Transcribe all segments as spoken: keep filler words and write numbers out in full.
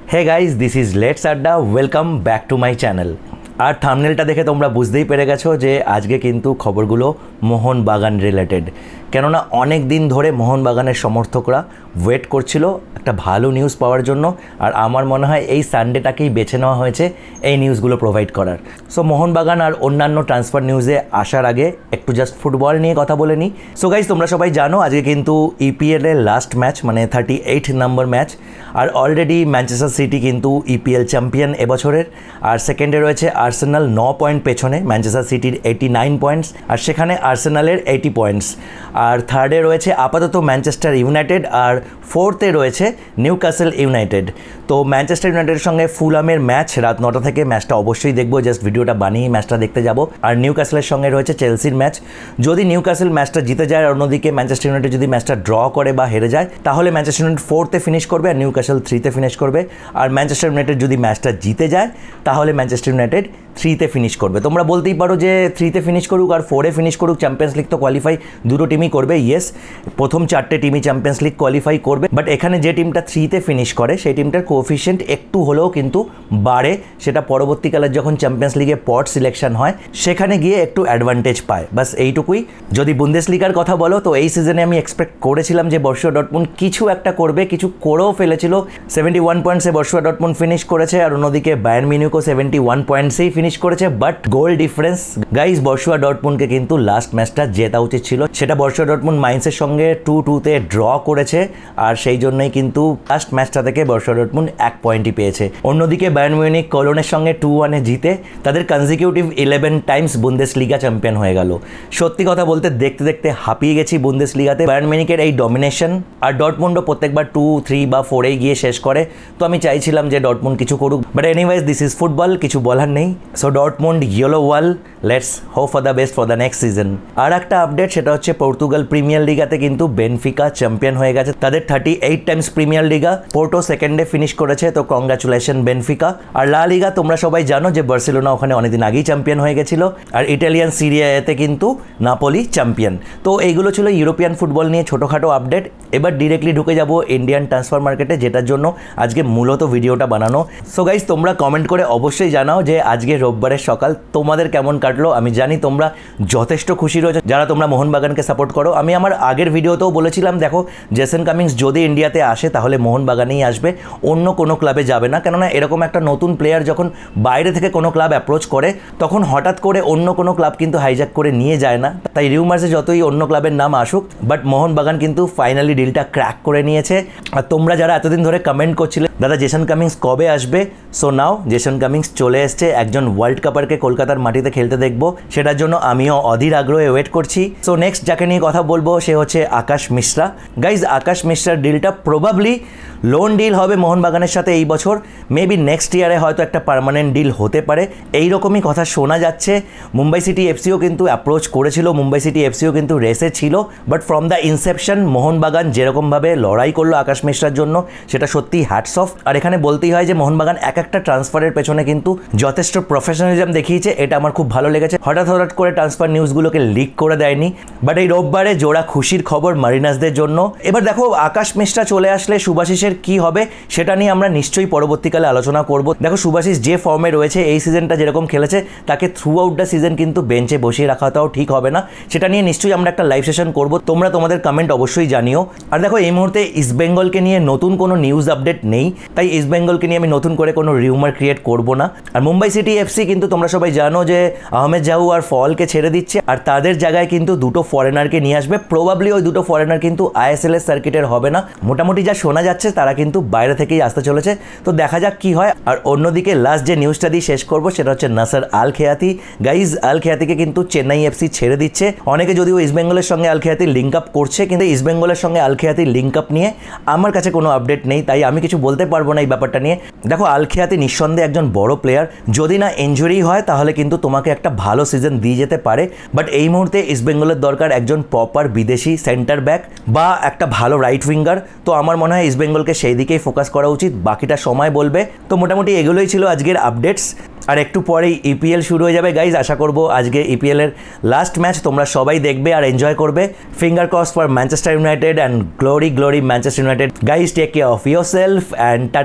Hey guys, this is let's আড্ডা। Welcome back to my channel. আর থাম্বনেলটা দেখে তোমরা বুঝতেই পেরে গেছো যে আজকে কিন্তু খবরগুলো মোহনবাগান রিলেটেড, কেননা অনেক দিন ধরে মোহনবাগানের সমর্থকরা ওয়েট করছিল একটা ভালো নিউজ পাওয়ার জন্য। আর আমার মনে হয় এই সানডেটাকেই বেছে নেওয়া হয়েছে এই নিউজগুলো প্রোভাইড করার। সো মোহনবাগান আর অন্যান্য ট্রান্সফার নিউজে আসার আগে একটু জাস্ট ফুটবল নিয়ে কথা বলে নিই। সো গাইজ, তোমরা সবাই জানো আজকে কিন্তু ইপিএলের লাস্ট ম্যাচ, মানে থার্টি এইট নাম্বার ম্যাচ। আর অলরেডি ম্যানচেস্টার সিটি কিন্তু ইপিএল চ্যাম্পিয়ন এবছরের। আর সেকেন্ডে রয়েছে আর্সেনাল ন পয়েন্ট পেছনে, ম্যানচেস্টার সিটির এইটি নাইন পয়েন্টস, আর সেখানে আর্সেনালের এইটি পয়েন্টস। আর থার্ডে রয়েছে আপাতত ম্যানচেস্টার ইউনাইটেড, আর ফোর্থে রয়েছে নিউক্যাসল ইউনাইটেড। তো ম্যানচেস্টার ইউনাইটেডের সঙ্গে ফুলহামের ম্যাচ রাত নটা থেকে, ম্যাচটা অবশ্যই দেখবো, জাস্ট ভিডিওটা বানিয়ে ম্যাচটা দেখতে যাব। আর নিউক্যাসলের সঙ্গে রয়েছে চেলসির ম্যাচ। যদি নিউক্যাসল ম্যাচটা জিতে যায় আর অন্যদিকে ম্যানচেস্টার ইউনাইটেড যদি ম্যাচটা ড্র করে বা হেরে যায়, তাহলে ম্যানচেস্টার ইউনাইটেড ফোর্থে ফিনিশ করবে আর নিউক্যাসল থ্রিতে ফিনিশ করবে। আর ম্যানচেস্টার ইউনাইটেড যদি ম্যাচটা জিতে যায় তাহলে ম্যানচেস্টার ইউনাইটেড থ্রিতে ফিনিশ করবে। তোমরা বলতেই পারো যে থ্রিতে ফিনিশ করুক আর ফোরে ফিনিশ করুক, চ্যাম্পিয়ন্স লিগ তো কোয়ালিফাই দুটো টিমই করবে। ইয়েস, প্রথম চারটে টিমই চ্যাম্পিয়ন্স লিগ কোয়ালিফাই করবে, বাট এখানে যে টিমটা থ্রিতে ফিনিশ করে সেই টিমটার কোএফিশিয়েন্ট একটু হলেও কিন্তু বাড়ে। সেটা পরবর্তীকালে যখন চ্যাম্পিয়ন্স লিগে পট সিলেকশন হয় সেখানে গিয়ে একটু অ্যাডভান্টেজ পায়, বাস এইটুকুই। যদি বুন্দেসলিগার কথা বলো তো এই সিজনে আমি এক্সপেক্ট করেছিলাম যে বর্ষিয়া ডর্টমুন্ড কিছু একটা করবে, কিছু করেও ফেলেছিল। সেভেন্টি ওয়ান পয়েন্টসে বর্ষিয়া ডর্টমুন্ড ফিনিশ করেছে, আর অন্যদিকে বায়ার্ন মিউনিখও সেভেন্টি ওয়ান পয়েন্টসেই ফিনিশ করেছে। But goal difference guys, Borussia ডর্টমুন্ডকে কিন্তু লাস্ট ম্যাচটা জেতা উচিত ছিল। সেটা বর্ষিয়া ডর্টমুন্ড মাইন্সের সঙ্গে টু টুতে ড্র করেছে, আর সেই জন্যই কিন্তু লাস্ট ম্যাচটা থেকে বর্ষিয়া ডর্টমুন্ড এক পয়েন্টই পেয়েছে। অন্যদিকে বায়ার্ন মিউনিখ কোলোনের সঙ্গে টু ওয়ানে জিতে তাদের consecutive eleven times Bundesliga champion হয়ে গেল। সত্যি কথা বলতে দেখতে দেখতে হাঁপিয়ে গেছি বুন্দেসলিগাতে। বায়ার্ন মিউনিখের এই ডমিনেশন, আর ডর্টমুন্ডও প্রত্যেকবার টু থ্রি বা ফোরে গিয়ে শেষ করে। তো আমি চাইছিলাম যে ডর্টমুন্ড কিছু করুক, but anyways this is football, কিছু বলার নেই। So Dortmund yellow wall, let's hope for the best for the next season. আর একটা আপডেট, সেটা হচ্ছে পর্তুগাল প্রিমিয়ার লিগাতে কিন্তু বেনফিকা চ্যাম্পিয়ন হয়ে গেছে। তাদের thirty eight times Primeira Liga, Porto সেকেন্ডে ফিনিশ করেছে, তো কংগ্রাচুলেশন বেনফিকা। আর লা লিগা তোমরা সবাই জানো যে বার্সেলোনা ওখানে অনেকদিন আগেই চ্যাম্পিয়ন হয়ে গেছিল। আর ইটালিয়ান সিরিয়া এতে কিন্তু নাপোলি চ্যাম্পিয়ন। তো এইগুলো ছিল ইউরোপিয়ান ফুটবল নিয়ে ছোটোখাটো আপডেট। এবার ডিরেক্টলি ঢুকে যাব ইন্ডিয়ান ট্রান্সফার মার্কেটে, যেটার জন্য আজকে মূলত ভিডিওটা বানানো। সো গাইজ, তোমরা কমেন্ট করে অবশ্যই জানাও যে আজকে রোববারের সকাল তোমাদের কেমন কাটলো। আমি জানি তোমরা যথেষ্ট খুশি রয়েছে যারা তোমরা মোহনবাগানকে সাপোর্ট করো। আমি আমার আগের ভিডিওতেও বলেছিলাম, দেখো জেসন কামিংস যদি ইন্ডিয়াতে আসে তাহলে মোহনবাগানেই আসবে, অন্য কোনো ক্লাবে যাবে না। কেননা এরকম একটা নতুন প্লেয়ার যখন বাইরে থেকে কোনো ক্লাব অ্যাপ্রোচ করে তখন হঠাৎ করে অন্য কোনো ক্লাব কিন্তু হাইজ্যাক করে নিয়ে যায় না। তাই রিউমার্সে যতই অন্য ক্লাবের নাম আসুক, বাট মোহনবাগান কিন্তু ফাইনালি ডিলটা ক্র্যাক করে নিয়েছে। আর তোমরা যারা এতদিন ধরে কমেন্ট করছিলে দাদা জেসন কামিংস কবে আসবে, সো নাও জেসন কামিংস চলে এসছে। একজন ওয়ার্ল্ড কাপারকে কলকাতার মাটিতে খেলতে দেখবো, সেটার জন্য আমিও অধীর আগ্রহে ওয়েট করছি। সো নেক্সট যাকে নিয়ে কথা বলবো সে হচ্ছে আকাশ মিশ্রা। গাইজ, আকাশ মিশ্রার ডিলটা প্রবাবলি লোন ডিল হবে মোহনবাগানের সাথে এই বছর, মেবি নেক্সট ইয়ারে হয়তো একটা পার্মানেন্ট ডিল হতে পারে, এইরকমই কথা শোনা যাচ্ছে। মুম্বাই সিটি এফসিও কিন্তু অ্যাপ্রোচ করেছিল, মুম্বাই সিটি এফসিও কিন্তু রেসে ছিল, but from the inception Mohun Bagan যেরকমভাবে লড়াই করলো আকাশ মিশ্রার জন্য সেটা সত্যি হ্যাটস অফ। আর এখানে বলতেই হয় যে মোহনবাগান এক একটা ট্রান্সফারের পেছনে কিন্তু যথেষ্ট প্রফেশনালিজম দেখিয়েছে, এটা আমার খুব ভালো লেগেছে। হঠাৎ হঠাৎ করে ট্রান্সফার নিউজগুলোকে লিক করে দেয়নি, বাট এই রোববারে জোড়া খুশির খবর মারিনাসদের জন্য। এবার দেখো আকাশ মিশ্রা চলে আসলে সুভাশিসের কি হবে সেটা নিয়ে আমরা নিশ্চয়ই পরবর্তীকালে আলোচনা করব। দেখো সুভাশিস যে ফর্মে রয়েছে, এই সিজনটা যেরকম খেলেছে, তাকে থ্রু আউট দ্য সিজন কিন্তু বেঞ্চে বসিয়ে রাখাটাও ঠিক হবে না। সেটা নিয়ে নিশ্চয়ই আমরা একটা লাইভ সেশন করব, তোমরা তোমাদের কমেন্ট অবশ্যই জানিও। আর দেখো এই মুহূর্তে ইস্টবেঙ্গলকে নিয়ে নতুন কোনো নিউজ আপডেট নেই, তাই ইস্টবেঙ্গলকে নিয়ে আমি নতুন করে কোনো রিউমার ক্রিয়েট করব না। আর মুম্বাই সিটি এফসি কিন্তু তোমরা সবাই জানো যে আহমেদ জাহু আর ফলকে ছেড়ে দিচ্ছে, আর তাদের জায়গায় কিন্তু দুটো ফরেনারকে নিয়ে আসবে। প্রবাবলি ওই দুটো ফরেনার কিন্তু আইএসএল এর সার্কিটের হবে না, মোটামুটি যা শোনা যাচ্ছে তারা কিন্তু বাইরে থেকেই আসতে চলেছে। তো দেখা যাক কি হয়। আর অন্যদিকে লাস্ট যে নিউজটা দিয়ে শেষ করবো সেটা হচ্ছে নাসার আল খেয়াতি। গাইজ, আল খেয়াতিকে কিন্তু চেন্নাই এফসি ছেড়ে দিচ্ছে। অনেকে যদিও ইস্টবেঙ্গলের সঙ্গে আল খেয়াতি লিঙ্ক আপ করছে, কিন্তু ইস্টবেঙ্গলের সঙ্গে আল খেয়াতি লিঙ্ক আপ নিয়ে আমার কাছে কোনো আপডেট নেই, তাই আমি কিছু বলতে পারবো না এই ব্যাপারটা নিয়ে। দেখো আল খেয়াতি নিঃসন্দেহে একজন বড় প্লেয়ার, যদি না ইনজুরি হয় তাহলে কিন্তু তোমাকে একটা ভালো সিজন দিয়ে যেতে পারে। বাট এই মুহূর্তে ইস্টবেঙ্গলের দরকার একজন প্রপার বিদেশি সেন্টার ব্যাক বা একটা ভালো রাইট উইঙ্গার। তো আমার মনে হয় ইস্টবেঙ্গলকে সেই দিকেই ফোকাস করা উচিত, বাকিটা সময় বলবে। তো মোটামুটি এগুলোই ছিল আজকের আপডেটস। আর একটু পরেই ইপিএল শুরু হয়ে যাবে গাইজ। আশা করবো আজকে ইপিএলের লাস্ট ম্যাচ তোমরা সবাই দেখবে আর এনজয় করবে। Finger cross for Manchester United and glory glory Manchester United. Guys, take care of your self and tata.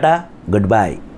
Good by.